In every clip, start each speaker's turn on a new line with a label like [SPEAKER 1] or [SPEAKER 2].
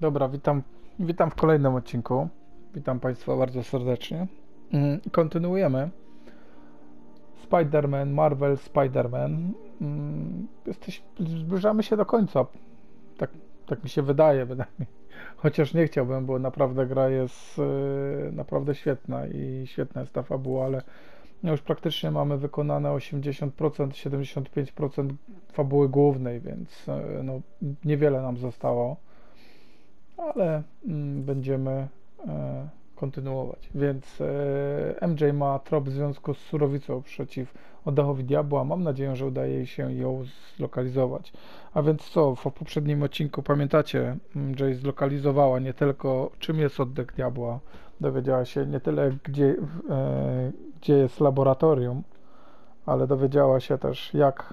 [SPEAKER 1] Dobra, witam w kolejnym odcinku. Witam Państwa bardzo serdecznie. Kontynuujemy. Spider-Man, Marvel Spider-Man. Zbliżamy się do końca. Tak mi się wydaje. Chociaż nie chciałbym, bo naprawdę gra jest naprawdę świetna i świetna jest ta fabuła, ale już praktycznie mamy wykonane 80%, 75% fabuły głównej, więc no, niewiele nam zostało. Ale będziemy kontynuować. Więc MJ ma trop w związku z surowicą przeciw oddechowi diabła. Mam nadzieję, że udaje jej się ją zlokalizować. A więc co, w poprzednim odcinku pamiętacie, MJ zlokalizowała nie tylko czym jest oddech diabła, dowiedziała się nie tyle gdzie jest laboratorium, ale dowiedziała się też jak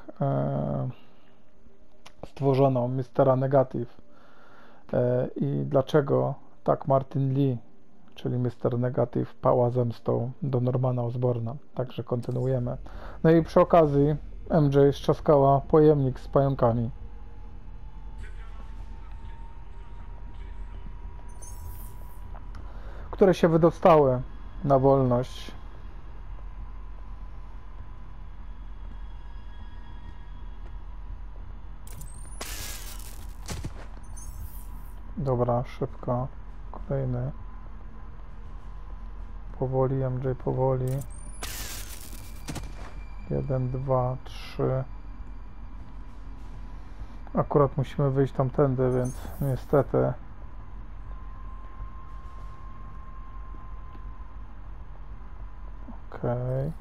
[SPEAKER 1] stworzono Mistera Negative. I dlaczego tak Martin Lee, czyli Mr. Negative, pała zemstą do Normana Osborna. Także kontynuujemy. No i przy okazji MJ strzaskała pojemnik z pająkami. Które się wydostały na wolność. Dobra, szybko. Kolejny. Powoli, MJ, powoli. 1, 2, 3. Akurat musimy wyjść tamtędy, więc niestety. Okej.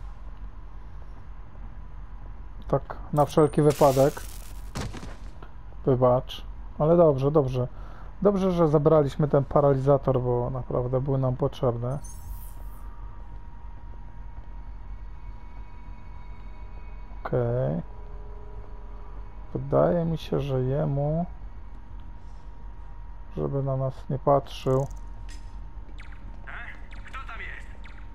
[SPEAKER 1] Tak, na wszelki wypadek. Wybacz. Ale dobrze, dobrze. Dobrze, że zabraliśmy ten paralizator, bo naprawdę był nam potrzebny. Okej. Wydaje mi się, że jemu, żeby na nas nie patrzył.
[SPEAKER 2] Kto tam jest?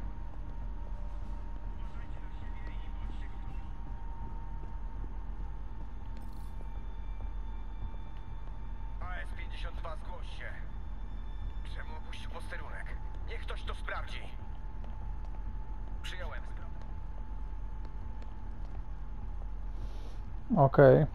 [SPEAKER 2] AS-52, zgłoś się. Czemu opuścił posterunek? Niech ktoś to sprawdzi. Przyjąłem.
[SPEAKER 1] Okej.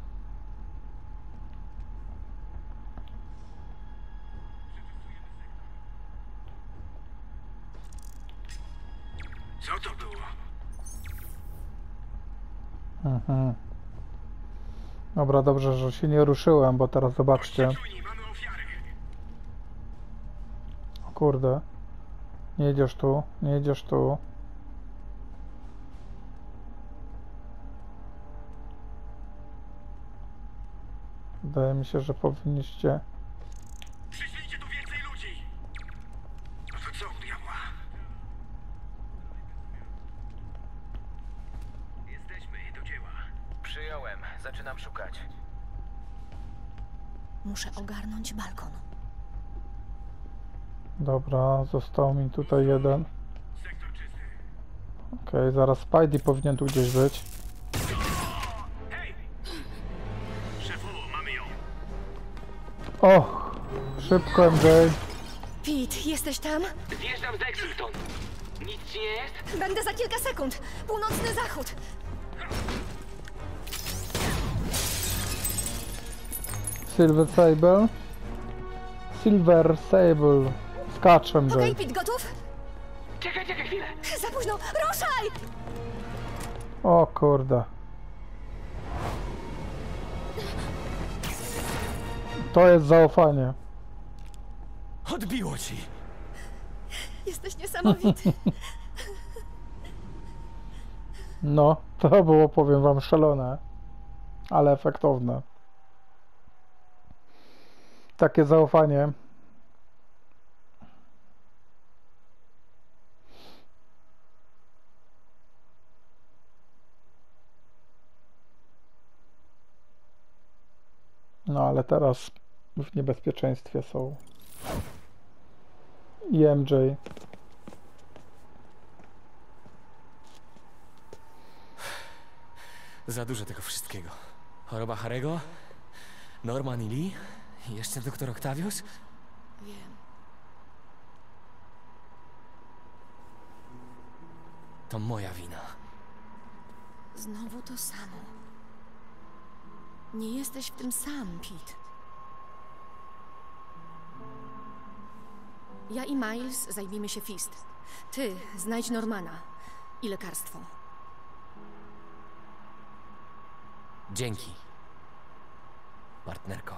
[SPEAKER 2] Co to było?
[SPEAKER 1] Mhm. Dobra, dobrze, że się nie ruszyłem, bo teraz zobaczcie.
[SPEAKER 2] Czujni, mamy ofiary.
[SPEAKER 1] O kurde. Nie jedziesz tu, nie jedziesz tu. Wydaje mi się, że powinniście...
[SPEAKER 2] Przyślijcie tu więcej ludzi. No to co u diabła? Jesteśmy i do dzieła. Przyjąłem. Zaczynam szukać.
[SPEAKER 3] Muszę ogarnąć balkon.
[SPEAKER 1] Dobra, został mi tutaj jeden.
[SPEAKER 2] Sektor czysty.
[SPEAKER 1] Okej, zaraz Spidey powinien tu gdzieś być.
[SPEAKER 2] Hej! Szefu, mamy ją.
[SPEAKER 1] O! Szybko, MJ.
[SPEAKER 3] Pete, jesteś tam?
[SPEAKER 2] Zjeżdżam z Lexington. Nic ci nie jest?
[SPEAKER 3] Będę za kilka sekund. Północny zachód.
[SPEAKER 1] Silver Sable. Silver Sable. Skacz, MJ.
[SPEAKER 3] Okej, Pete, gotów?
[SPEAKER 2] Czekaj chwilę.
[SPEAKER 3] Za późno. Ruszaj!
[SPEAKER 1] O kurde. To jest zaufanie.
[SPEAKER 2] Odbiło ci.
[SPEAKER 3] Jesteś niesamowity.
[SPEAKER 1] No, to było, powiem wam, szalone, ale efektowne. Takie zaufanie. No, ale teraz w niebezpieczeństwie są i MJ.
[SPEAKER 4] Za dużo tego wszystkiego. Choroba Harego, Norman i Lee Jeszcze doktor Octavius?
[SPEAKER 3] Wiem.
[SPEAKER 4] To moja wina.
[SPEAKER 3] Znowu to samo. Nie jesteś w tym sam, Pete. Ja i Miles zajmijmy się Fist. Ty znajdź Normana i lekarstwo.
[SPEAKER 4] Dzięki. Partnerko.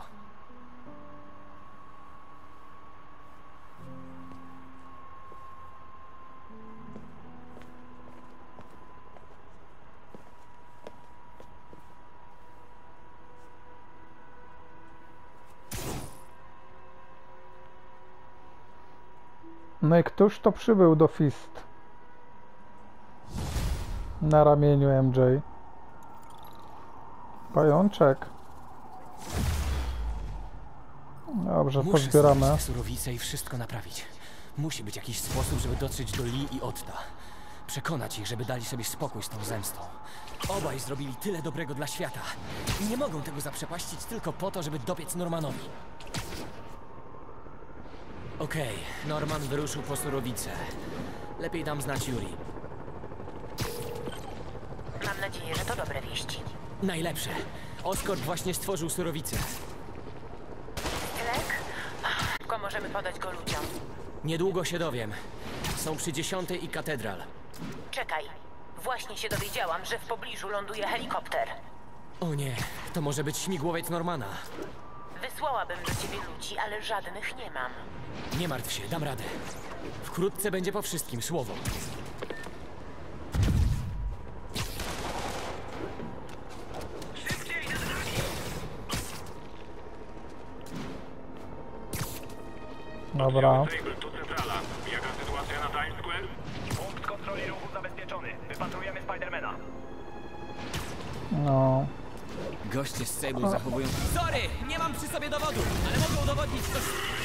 [SPEAKER 1] No i któż to przybył do Fist? Na ramieniu MJ. Pajączek. Dobrze,
[SPEAKER 4] Muszę
[SPEAKER 1] pozbieramy.
[SPEAKER 4] znaleźć surowicę i wszystko naprawić. Musi być jakiś sposób, żeby dotrzeć do Lee i Otta. Przekonać ich, żeby dali sobie spokój z tą zemstą. Obaj zrobili tyle dobrego dla świata. I nie mogą tego zaprzepaścić tylko po to, żeby dopiec Normanowi. Okej, Norman wyruszył po surowicę. Lepiej dam znać Yuri.
[SPEAKER 5] Mam nadzieję, że to dobre wieści.
[SPEAKER 4] Najlepsze. Oscorp właśnie stworzył surowicę.
[SPEAKER 5] Lek? Tylko możemy podać go ludziom.
[SPEAKER 4] Niedługo się dowiem. Są przy 10 i Katedral.
[SPEAKER 5] Czekaj. Właśnie się dowiedziałam, że w pobliżu ląduje helikopter.
[SPEAKER 4] O nie, to może być śmigłowiec Normana.
[SPEAKER 5] Wysłałabym do ciebie ludzi, ale żadnych nie mam.
[SPEAKER 4] Nie martw się, dam radę. Wkrótce będzie po wszystkim, słowo.
[SPEAKER 2] Szybciej, za nami!
[SPEAKER 1] Dobra.
[SPEAKER 2] Tu centrala. Jaka sytuacja na Times Square? Punkt kontroli ruchu zabezpieczony. Wypatrujemy Spidermana.
[SPEAKER 1] No.
[SPEAKER 4] Goście z Sable zachowują... Sorry, nie mam przy sobie dowodu, ale mogę udowodnić coś...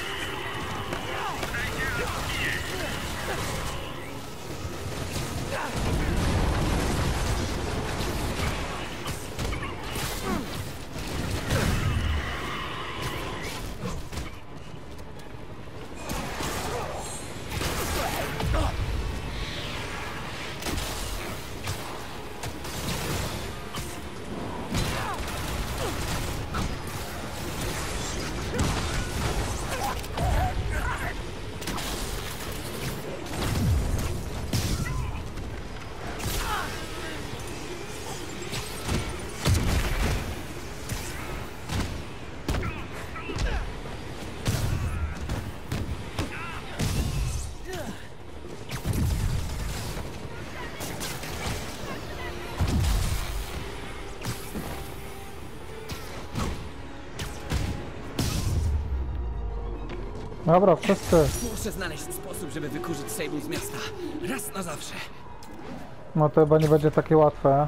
[SPEAKER 1] Dobra, wszyscy.
[SPEAKER 4] Muszę znaleźć sposób, żeby wykurzyć Sable z miasta. Raz na zawsze.
[SPEAKER 1] No to chyba nie będzie takie łatwe.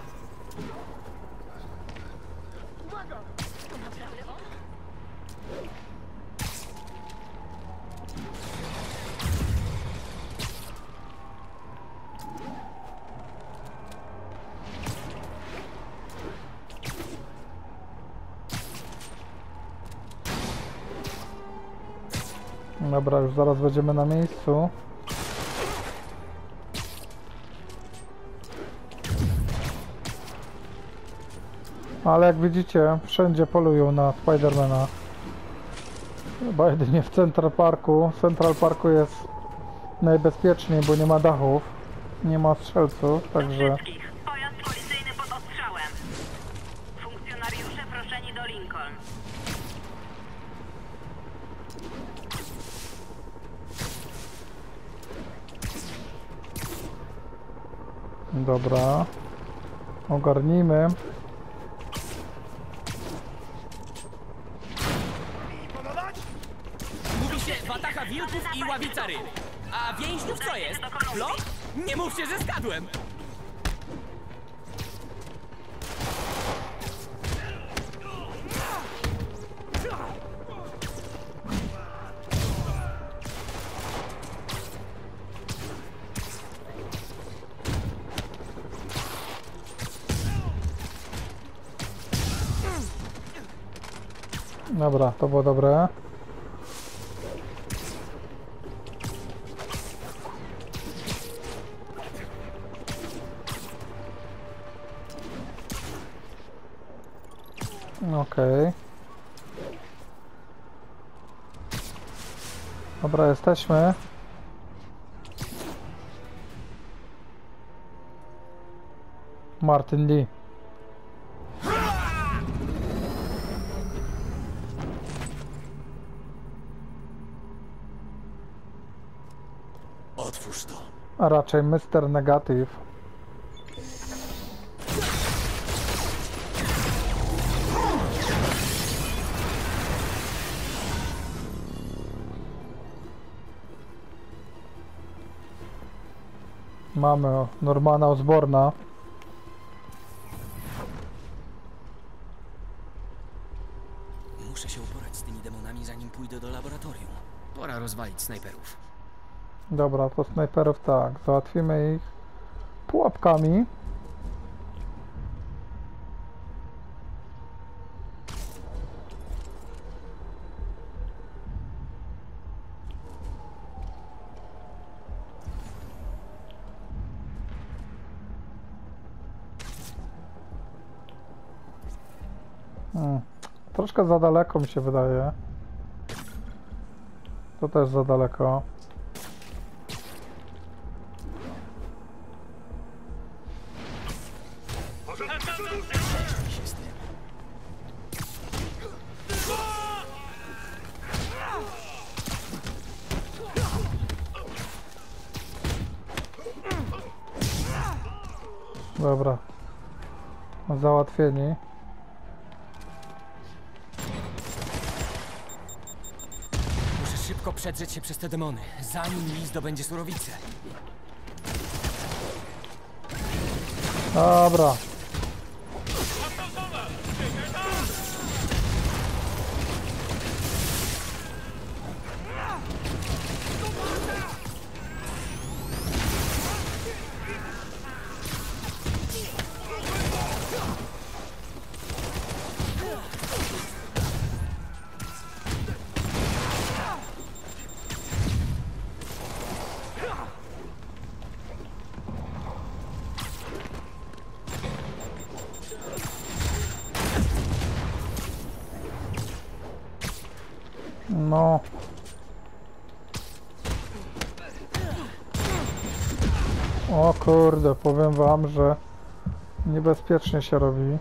[SPEAKER 1] Dobra, już zaraz będziemy na miejscu. Ale jak widzicie, wszędzie polują na Spidermana. Chyba jedynie w Central Parku. W Central Parku jest najbezpieczniej, bo nie ma dachów, nie ma strzelców, także...
[SPEAKER 5] Pojazd policyjny pod ostrzałem. Funkcjonariusze proszeni do Lincoln.
[SPEAKER 1] Dobra. Ogarnijmy.
[SPEAKER 4] Mówi się watacha wilków i ławica ryb. A więźniów co jest? Blok? Nie mówcie, że skadłem!
[SPEAKER 1] Dobra, to było dobre. Okej. Dobra, jesteśmy. Martin Lee.
[SPEAKER 4] Otwórz to.
[SPEAKER 1] A raczej Mr. Negative. Mamy Normana Osborna.
[SPEAKER 4] Muszę się uporać z tymi demonami, zanim pójdę do laboratorium. Pora rozwalić snajperów.
[SPEAKER 1] Dobra, to snajperów tak. Załatwimy ich pułapkami. Troszkę za daleko mi się wydaje. To też za daleko. Dobra. Załatwieni.
[SPEAKER 4] Muszę szybko przedrzeć się przez te demony, zanim Lee zdobędzie surowicę.
[SPEAKER 1] Dobra. No. O kurde, powiem wam, że niebezpiecznie się robi.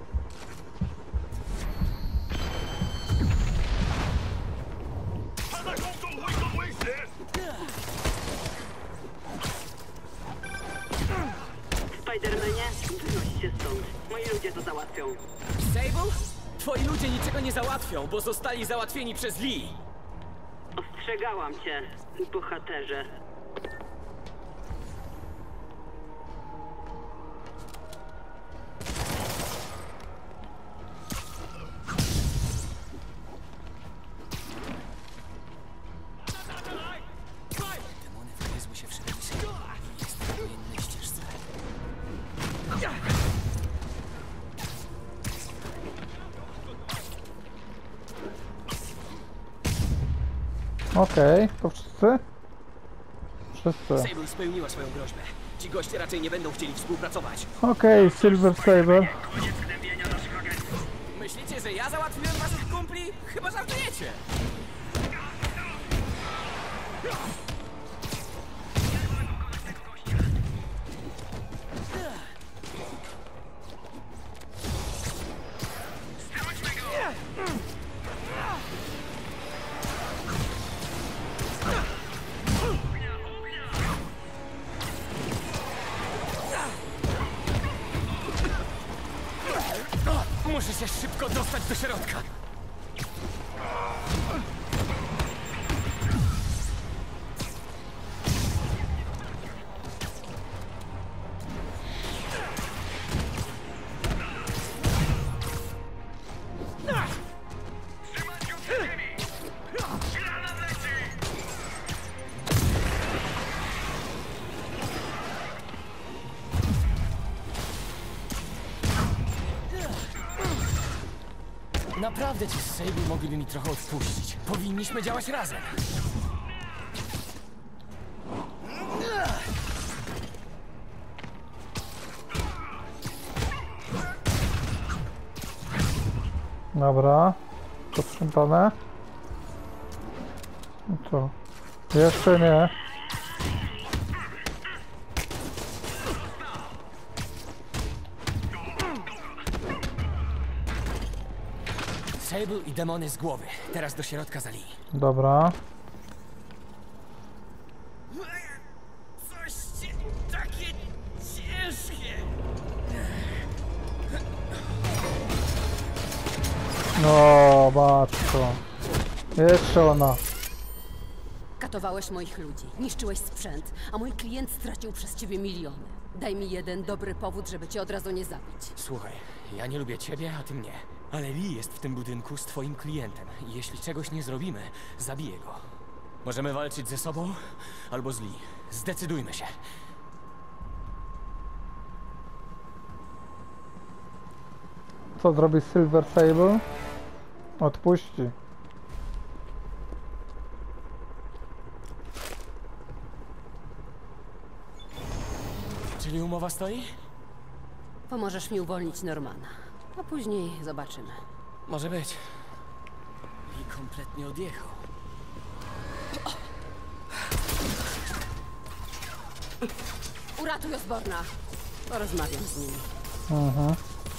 [SPEAKER 5] Spidermanie, wynoś się stąd. Moi ludzie to załatwią.
[SPEAKER 4] Sable? Twoi ludzie niczego nie załatwią, bo zostali załatwieni przez Lee.
[SPEAKER 5] Ostrzegałam cię, bohaterze.
[SPEAKER 4] Demony wgryzły się w środowisko. Jest na wojennej ścieżce.
[SPEAKER 1] Okej, to wszyscy? Wszyscy.
[SPEAKER 4] Sable spełniła swoją groźbę. Ci goście raczej nie będą chcieli współpracować.
[SPEAKER 1] Okej, Silver Saber.
[SPEAKER 4] Myślicie, że ja załatwiłem waszych kumpli? Chyba żartujecie. Muszę się szybko dostać do środka. Naprawdę ci z Sable mogliby mi trochę odpuścić. Powinniśmy działać razem.
[SPEAKER 1] Dobra. Posprzątane. No co? Jeszcze nie.
[SPEAKER 4] Sable i demony z głowy. Teraz do środka za Lee.
[SPEAKER 1] Dobra.
[SPEAKER 4] Coś takie ciężkie.
[SPEAKER 1] No, matko. Jeszcze ona.
[SPEAKER 6] Katowałeś moich ludzi, niszczyłeś sprzęt, a mój klient stracił przez ciebie miliony. Daj mi jeden dobry powód, żeby cię od razu nie zabić.
[SPEAKER 4] Słuchaj, ja nie lubię ciebie, a ty mnie. Ale Lee jest w tym budynku z twoim klientem i jeśli czegoś nie zrobimy, zabiję go. Możemy walczyć ze sobą albo z Lee. Zdecydujmy się.
[SPEAKER 1] Co zrobi Silver Sable? Odpuści.
[SPEAKER 4] Czyli umowa stoi?
[SPEAKER 6] Pomożesz mi uwolnić Normana, a później zobaczymy.
[SPEAKER 4] Może być. Lee kompletnie odjechał.
[SPEAKER 6] Uratuj Osborna! Porozmawiam z nim.
[SPEAKER 1] Mhm.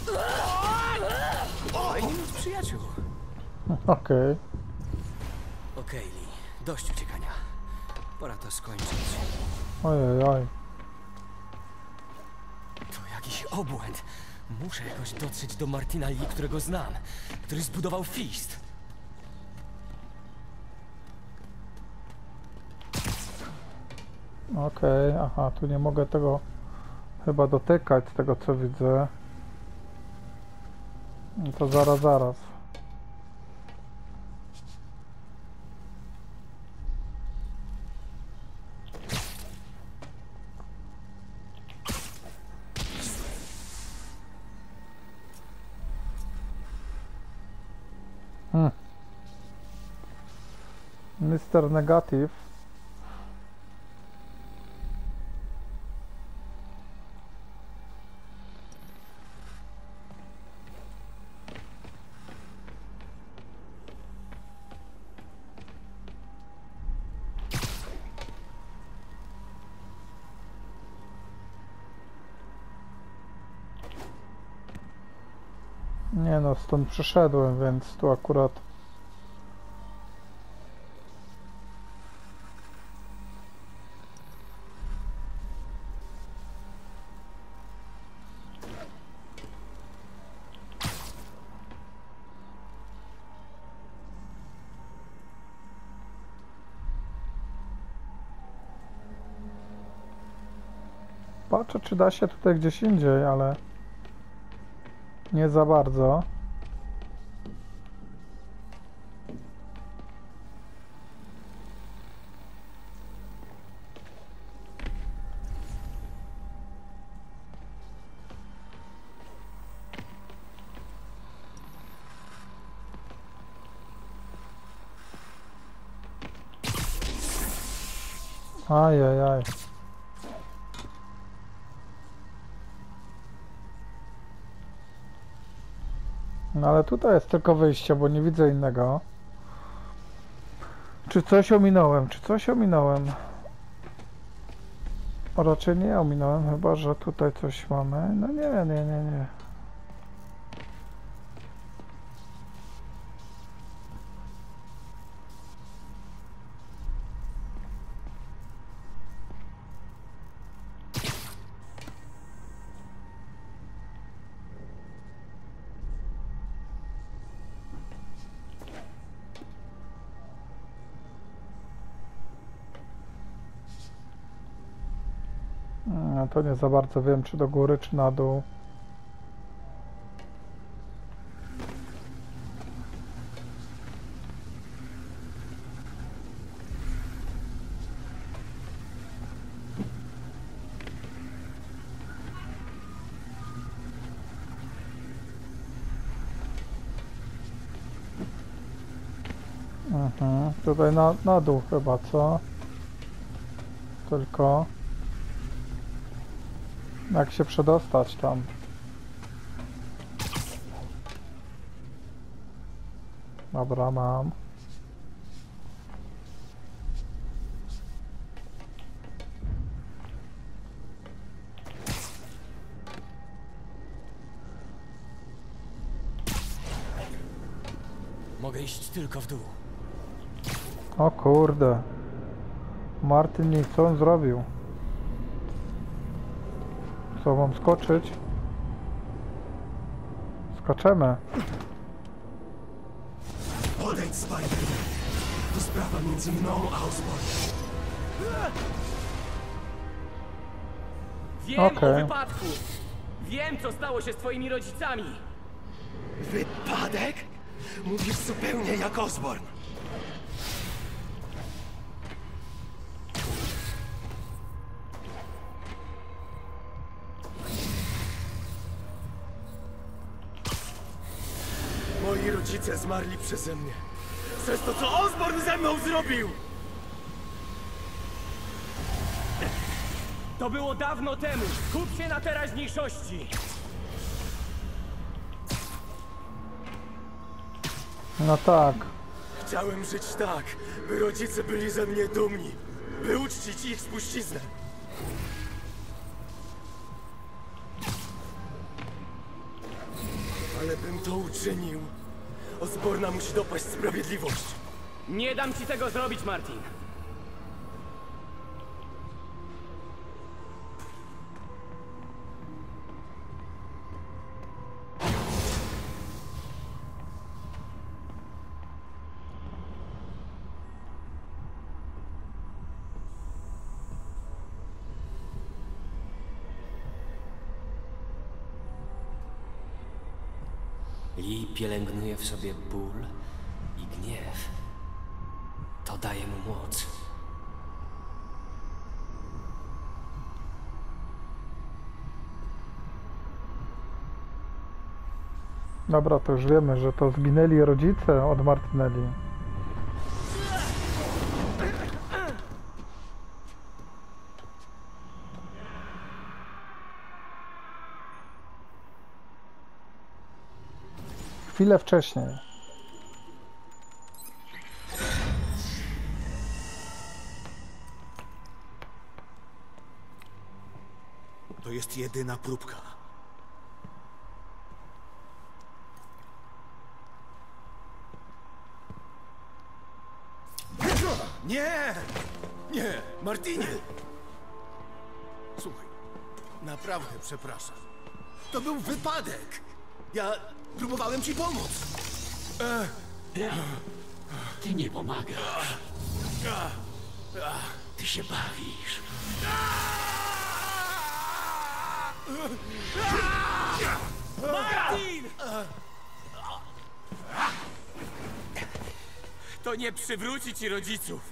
[SPEAKER 4] Fajnie mieć przyjaciół.
[SPEAKER 1] Okej.
[SPEAKER 4] Okej, Lee. Dość uciekania. Pora to skończyć.
[SPEAKER 1] Ojej, oj.
[SPEAKER 4] To jakiś obłęd. Muszę jakoś dotrzeć do Martina Lee, którego znam. Który zbudował Fist.
[SPEAKER 1] Okej, aha, tu nie mogę tego chyba dotykać, z tego co widzę. No to zaraz. Mr. Negative. Nie no, stąd przyszedłem, więc tu akurat patrzę, czy da się tutaj gdzieś indziej, ale nie za bardzo. Ajajaj. No ale tutaj jest tylko wyjście, bo nie widzę innego. Czy coś ominąłem? Raczej nie ominąłem, chyba że tutaj coś mamy. No nie. No to nie za bardzo wiem, czy do góry, czy na dół. Tutaj na dół chyba, co? Tylko... Jak się przedostać tam? Dobra, mam.
[SPEAKER 4] Mogę iść tylko w dół.
[SPEAKER 1] O kurde. Martin, co on zrobił? Co, mam skoczyć? Skaczemy.
[SPEAKER 2] Odejdź, Spider. To sprawa między mną a Osbornem.
[SPEAKER 4] Wiem
[SPEAKER 1] Okej.
[SPEAKER 4] o wypadku! Wiem, co stało się z twoimi rodzicami!
[SPEAKER 2] Wypadek? Mówisz zupełnie jak Osborn. Moi rodzice zmarli przeze mnie. Przez to, co Osborn ze mną zrobił!
[SPEAKER 4] To było dawno temu! Skup się na teraźniejszości!
[SPEAKER 1] No tak.
[SPEAKER 2] Chciałem żyć tak, by rodzice byli ze mnie dumni. By uczcić ich spuściznę. Ale bym to uczynił. Osborna musi dopaść sprawiedliwość.
[SPEAKER 4] Nie dam ci tego zrobić, Martin! Lee pielęgnuje w sobie ból i gniew. To daje mu moc.
[SPEAKER 1] Dobra, to już wiemy, że to zginęli rodzice od Martinelli. Chwilę wcześniej.
[SPEAKER 2] To jest jedyna próbka. Nie! Nie! Martinie! Słuchaj, naprawdę przepraszam. To był wypadek! Ja próbowałem ci pomóc.
[SPEAKER 7] Ty nie pomagasz. Ty się bawisz.
[SPEAKER 4] Martin! To nie przywróci ci rodziców.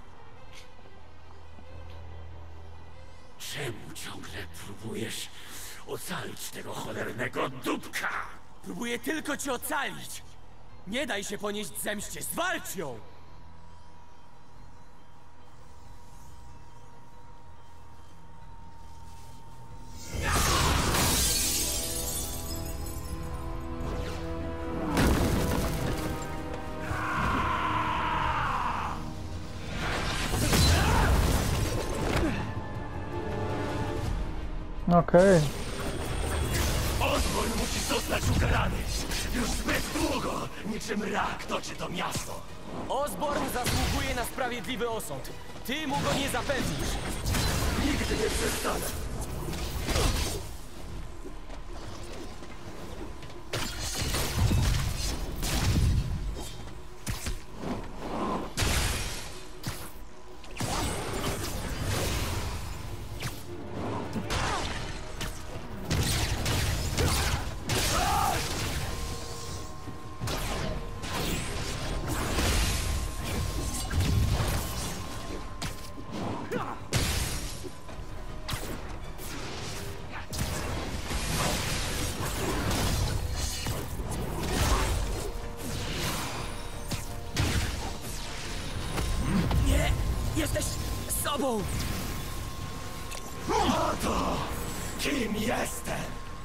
[SPEAKER 7] Czemu ciągle próbujesz ocalić tego cholernego dupka?
[SPEAKER 4] Próbuję tylko cię ocalić. Nie daj się ponieść zemście. Zwalcz ją!
[SPEAKER 1] Okej.
[SPEAKER 2] Osborn musi zostać ukarany! Już zbyt długo, niczym rak toczy to miasto!
[SPEAKER 4] Osborn zasługuje na sprawiedliwy osąd. Ty mu go nie zapewnisz.
[SPEAKER 2] Nigdy nie przestanę!
[SPEAKER 4] tobą!
[SPEAKER 7] Oto! Kim jestem?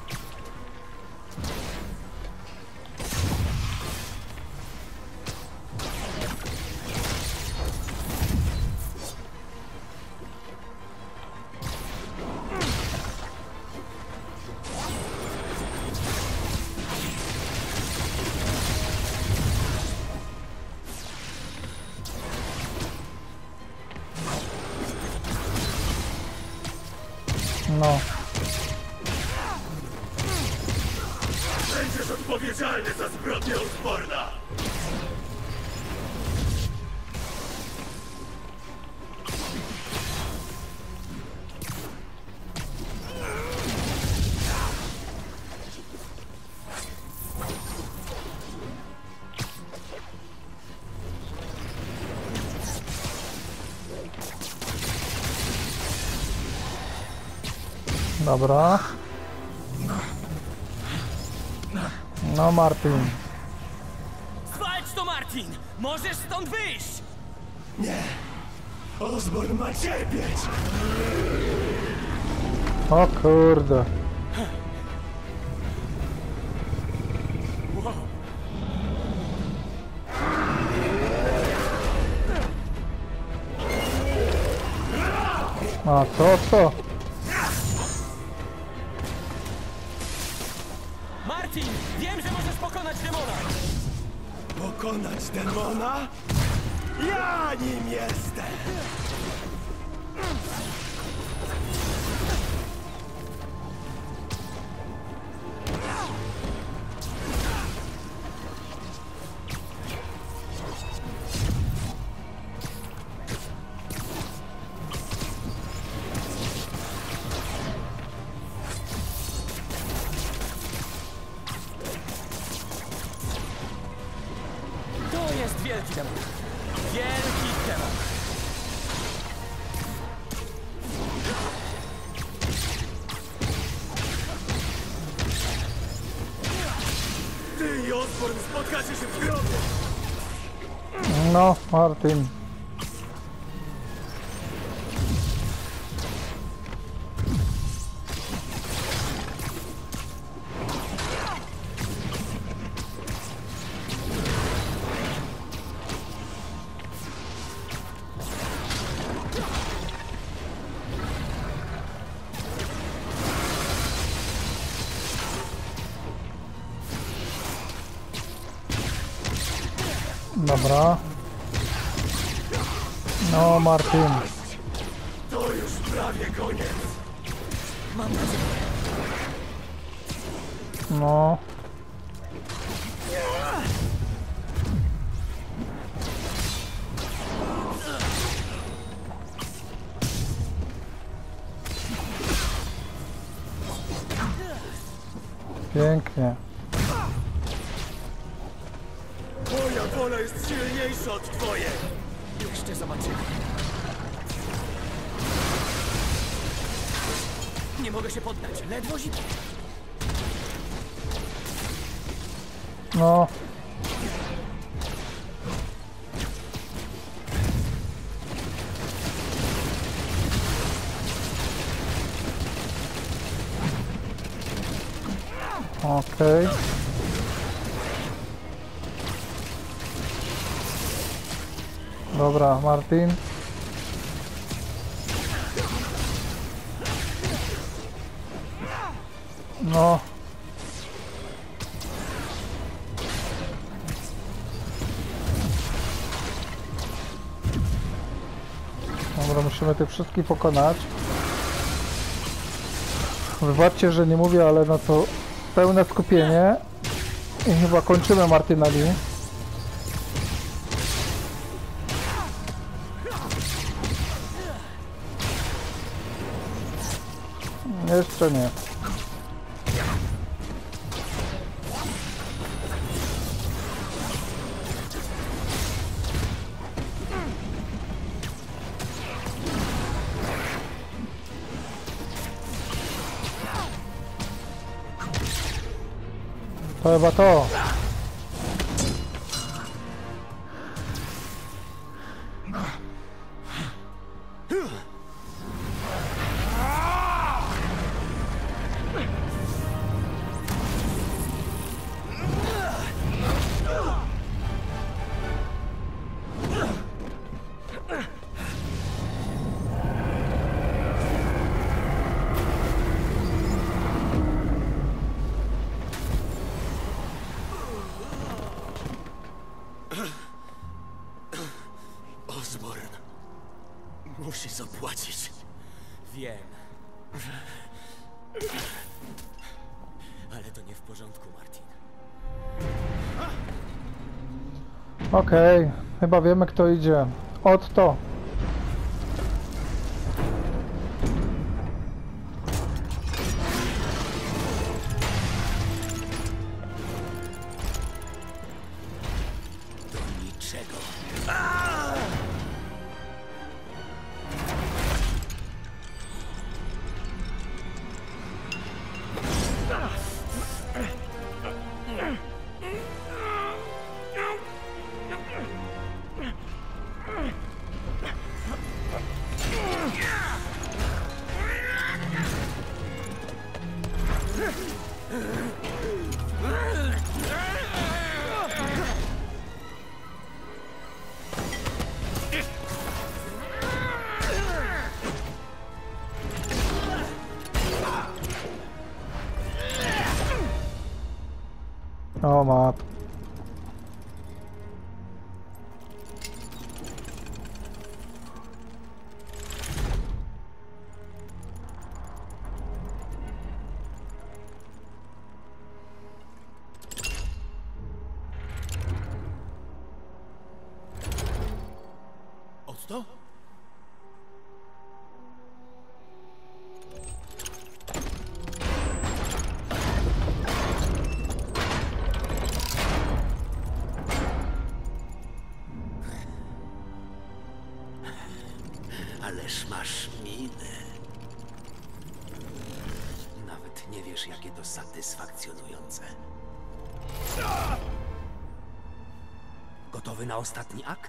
[SPEAKER 1] No.
[SPEAKER 7] Będziesz odpowiedzialny za zbrodnię Osborna!
[SPEAKER 1] Dobra. No, Martin.
[SPEAKER 4] Zwalcz to, Martin! Możesz stąd wyjść!
[SPEAKER 7] Nie! Osborn ma cierpieć!
[SPEAKER 1] O kurde. A co?
[SPEAKER 4] Martin! Wiem, że możesz pokonać demona!
[SPEAKER 7] Pokonać demona? Ja nim jestem!
[SPEAKER 4] To jest wielki demon. Wielki demon.
[SPEAKER 7] Ty i Osborn spotkacie się w grobie!
[SPEAKER 1] No, Martin. Dobra. No, Martin.
[SPEAKER 7] To już prawie koniec!
[SPEAKER 4] Mam nadzieję.
[SPEAKER 1] No. Pięknie.
[SPEAKER 7] Moja wola jest silniejsza od twojej!
[SPEAKER 4] Jeszcze zobaczymy. Nie mogę się poddać. Ledwo zimno.
[SPEAKER 1] No. Okej. Dobra, Martin. No. Dobra, musimy tych wszystkich pokonać. Wybaczcie, że nie mówię, ale no to pełne skupienie. I chyba kończymy Martina Lee. Jeszcze nie. To chyba to.
[SPEAKER 7] musisz zapłacić.
[SPEAKER 4] Wiem. Ale to nie w porządku, Martin.
[SPEAKER 1] Okej, chyba wiemy, kto idzie. Otto.
[SPEAKER 7] Do niczego.
[SPEAKER 1] O mat.
[SPEAKER 7] Otto? Ależ masz minę. Nawet nie wiesz, jakie to satysfakcjonujące. Gotowy na ostatni akt?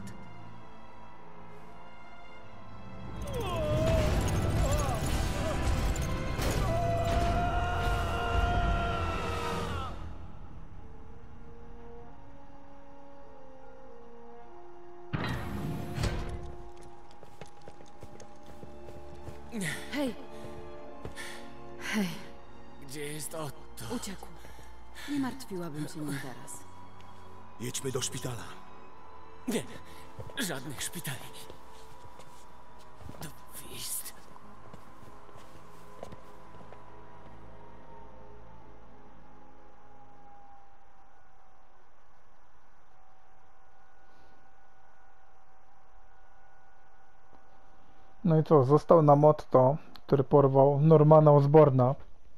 [SPEAKER 6] Hej, hej,
[SPEAKER 4] Gdzie jest Otto?
[SPEAKER 6] uciekł. Nie martwiłabym się nim teraz.
[SPEAKER 7] Jedźmy do szpitala.
[SPEAKER 4] Nie, żadnych szpitali. Do Fist.
[SPEAKER 1] No i co? Został nam Otto, który porwał Normana Osborna.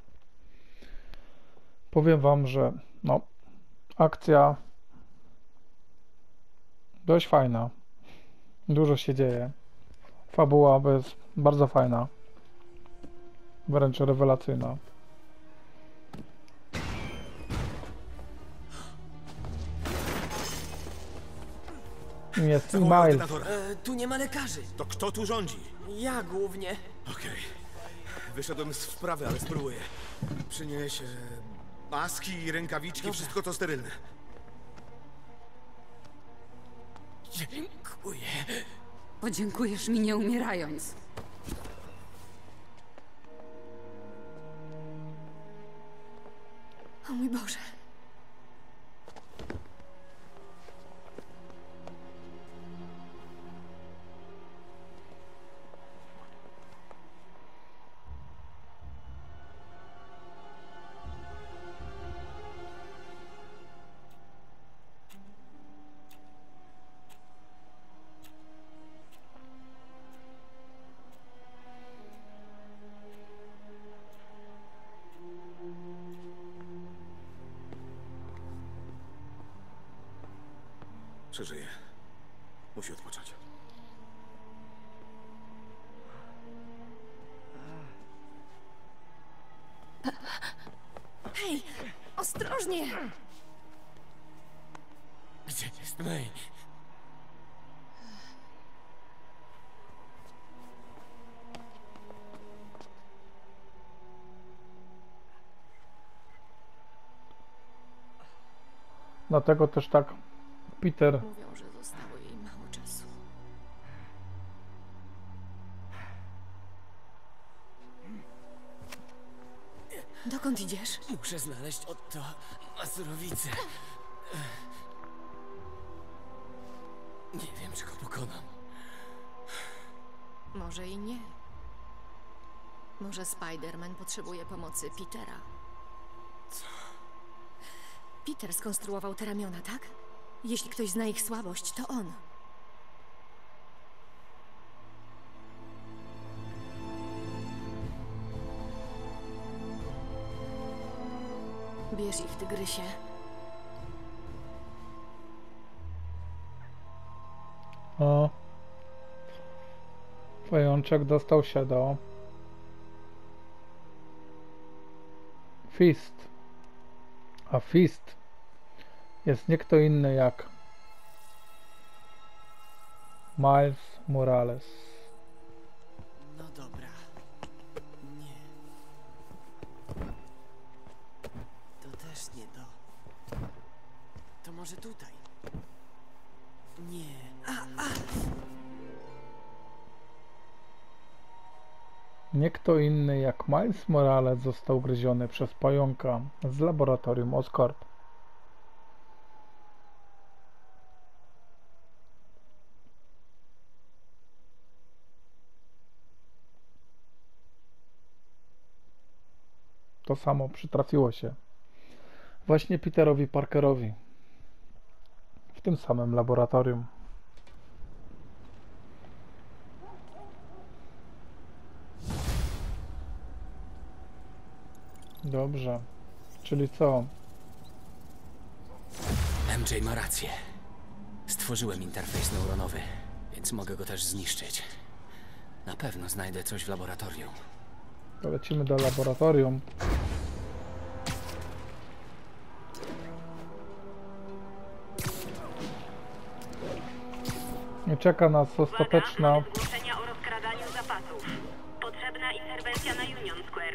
[SPEAKER 1] Powiem wam, że no, akcja dość fajna. Dużo się dzieje. Fabuła jest bardzo fajna. Wręcz rewelacyjna. Jest
[SPEAKER 7] Zawołaj
[SPEAKER 1] Miles.
[SPEAKER 7] ordynatora.
[SPEAKER 4] Tu nie ma lekarzy.
[SPEAKER 7] To kto tu rządzi?
[SPEAKER 4] Ja głównie.
[SPEAKER 7] Okej. Wyszedłem z wprawy, ale spróbuję. Przynieś maski, rękawiczki, wszystko to sterylne.
[SPEAKER 4] Dziękuję.
[SPEAKER 6] Podziękujesz mi nie umierając.
[SPEAKER 3] O mój Boże.
[SPEAKER 7] Przeżyje. Musi odpocząć.
[SPEAKER 3] Hej, ostrożnie!
[SPEAKER 4] Gdzie jest May?
[SPEAKER 1] Dlatego też tak Peter
[SPEAKER 3] Mówią, że zostało jej mało czasu. Dokąd idziesz?
[SPEAKER 4] Muszę znaleźć Otto na surowicę. Nie wiem, czy go pokonam.
[SPEAKER 3] Może i nie. Może Spider-Man potrzebuje pomocy Petera. Co? Peter skonstruował te ramiona, tak? Jeśli ktoś zna ich słabość, to on. Bierz ich, tygrysie.
[SPEAKER 1] O. Pajączek dostał się do Fist. A Fist jest nie kto inny jak Miles Morales.
[SPEAKER 4] No dobra. Nie. To też nie to. To może tutaj. Nie.
[SPEAKER 1] Nie kto inny jak Miles Morales został gryziony przez pająka z laboratorium Oscorp. To samo przytrafiło się właśnie Peterowi Parkerowi w tym samym laboratorium. Dobrze. Czyli co?
[SPEAKER 4] MJ ma rację. Stworzyłem interfejs neuronowy, więc mogę go też zniszczyć. Na pewno znajdę coś w laboratorium.
[SPEAKER 1] To lecimy do laboratorium. I czeka nas ostateczna...
[SPEAKER 5] Uwaga, mamy zgłoszenia o rozkradaniu zapasów. Potrzebna interwencja na Union Square.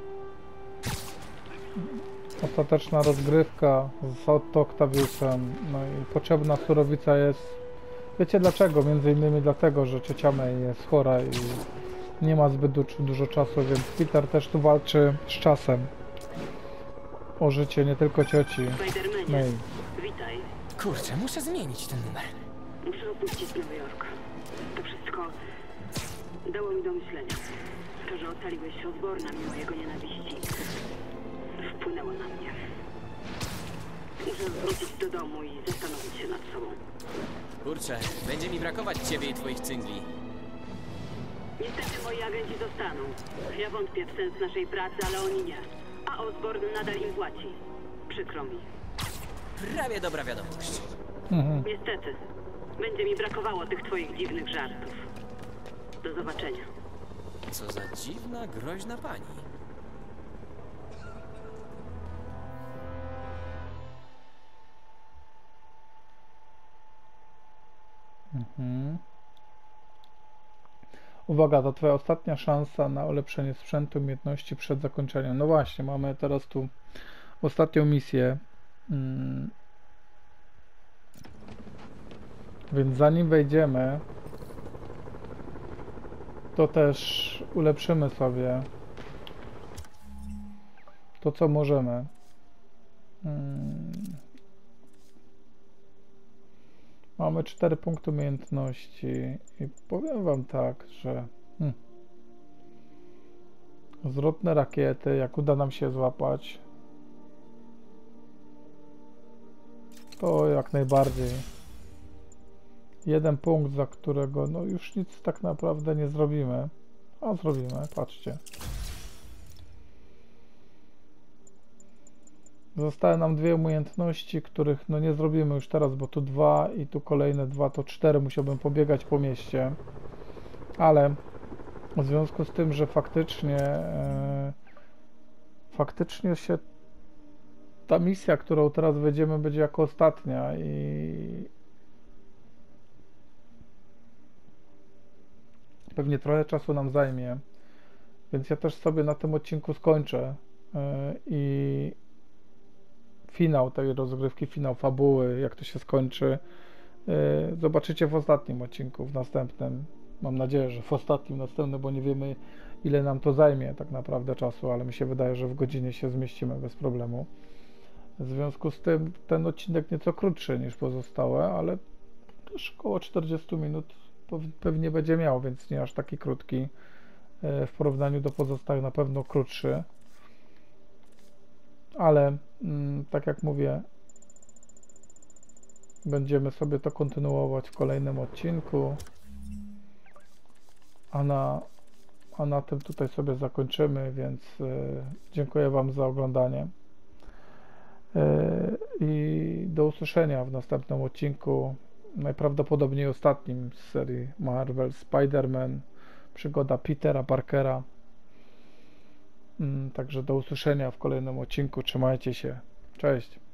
[SPEAKER 1] Ostateczna rozgrywka z Otto Octaviusem. No i potrzebna surowica jest... Wiecie dlaczego? Między innymi dlatego, że ciocia May jest chora i nie ma zbyt dużo czasu, więc Peter też tu walczy z czasem. O życie nie tylko cioci
[SPEAKER 5] Spider-Manie,
[SPEAKER 1] May.
[SPEAKER 5] witaj.
[SPEAKER 4] Kurczę, muszę zmienić ten numer.
[SPEAKER 5] Muszę opuścić Nowy Jork. To wszystko dało mi do myślenia. To, że ocaliłeś Osborna mimo jego nienawiści, wpłynęło na mnie. Muszę wrócić do domu i zastanowić się nad sobą.
[SPEAKER 4] Kurczę, będzie mi brakować ciebie i twoich cyngli.
[SPEAKER 5] Niestety moi agenci zostaną. Ja wątpię w sens naszej pracy, ale oni nie. A Osborn nadal im płaci. Przykro mi.
[SPEAKER 4] Prawie dobra wiadomość.
[SPEAKER 5] Niestety. Będzie mi brakowało tych twoich dziwnych żartów. Do zobaczenia.
[SPEAKER 4] Co za dziwna, groźna pani.
[SPEAKER 1] Uwaga, to twoja ostatnia szansa na ulepszenie sprzętu i umiejętności przed zakończeniem. No właśnie, mamy teraz tu ostatnią misję. Więc zanim wejdziemy, to też ulepszymy sobie to, co możemy. Mamy 4 punkty umiejętności i powiem wam tak, że zwrotne rakiety, jak uda nam się złapać, to jak najbardziej. 1 punkt, za którego no już nic tak naprawdę nie zrobimy. A zrobimy, patrzcie. Zostały nam 2 umiejętności, których no nie zrobimy już teraz, bo tu 2 i tu kolejne 2, to 4 musiałbym pobiegać po mieście. Ale w związku z tym, że faktycznie się ta misja, którą teraz wejdziemy, będzie jako ostatnia i pewnie trochę czasu nam zajmie, więc ja też sobie na tym odcinku skończę i finał tej rozgrywki, finał fabuły, jak to się skończy, zobaczycie w ostatnim odcinku, w następnym. Mam nadzieję, że w ostatnim, następnym, bo nie wiemy, ile nam to zajmie tak naprawdę czasu, ale mi się wydaje, że w godzinie się zmieścimy bez problemu. W związku z tym ten odcinek nieco krótszy niż pozostałe, ale też około 40 minut pewnie będzie miał, więc nie aż taki krótki. W porównaniu do pozostałych na pewno krótszy. Ale tak jak mówię, będziemy sobie to kontynuować w kolejnym odcinku. A na tym tutaj sobie zakończymy, więc dziękuję Wam za oglądanie. I do usłyszenia w następnym odcinku, najprawdopodobniej ostatnim z serii Marvel Spider-Man, przygoda Petera Parkera. Także do usłyszenia w kolejnym odcinku. Trzymajcie się. Cześć.